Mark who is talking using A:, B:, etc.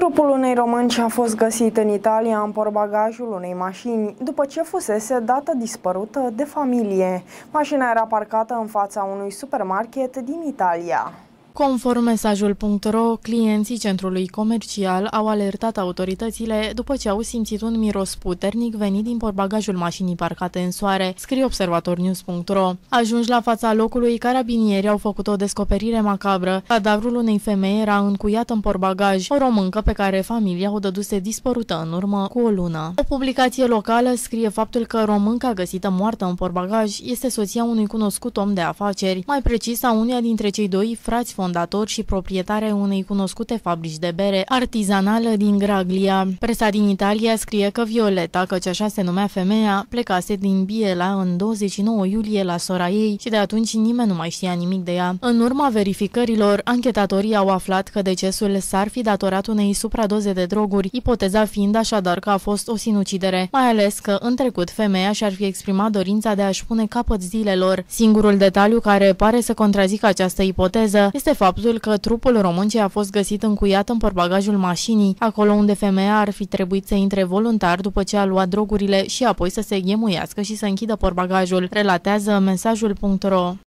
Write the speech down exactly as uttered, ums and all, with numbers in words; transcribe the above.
A: Trupul unei românci a fost găsit în Italia în portbagajul unei mașini, după ce fusese dată dispărută de familie. Mașina era parcată în fața unui supermarket din Italia.
B: Conform mesajul punct ro, clienții centrului comercial au alertat autoritățile după ce au simțit un miros puternic venit din portbagajul mașinii parcate în soare, scrie observatornews punct ro. Ajunși la fața locului, carabinierii au făcut o descoperire macabră. Cadavrul unei femei era încuiat în portbagaj, o româncă pe care familia o dăduse dispărută în urmă cu o lună. O publicație locală scrie faptul că românca găsită moartă în portbagaj este soția unui cunoscut om de afaceri, mai precis a unuia dintre cei doi frați fondator și proprietare unei cunoscute fabrici de bere artizanală din Graglia. Presa din Italia scrie că Violeta, căci așa se numea femeia, plecase din Biela în douăzeci și nouă iulie la sora ei și de atunci nimeni nu mai știa nimic de ea. În urma verificărilor, anchetatorii au aflat că decesul s-ar fi datorat unei supradoze de droguri, ipoteza fiind așadar că a fost o sinucidere, mai ales că în trecut femeia și-ar fi exprimat dorința de a-și pune capăt zilelor. Singurul detaliu care pare să contrazică această ipoteză este faptul că trupul româncei a fost găsit încuiat în portbagajul mașinii, acolo unde femeia ar fi trebuit să intre voluntar după ce a luat drogurile și apoi să se ghemuiască și să închidă portbagajul, relatează mesajul punct ro.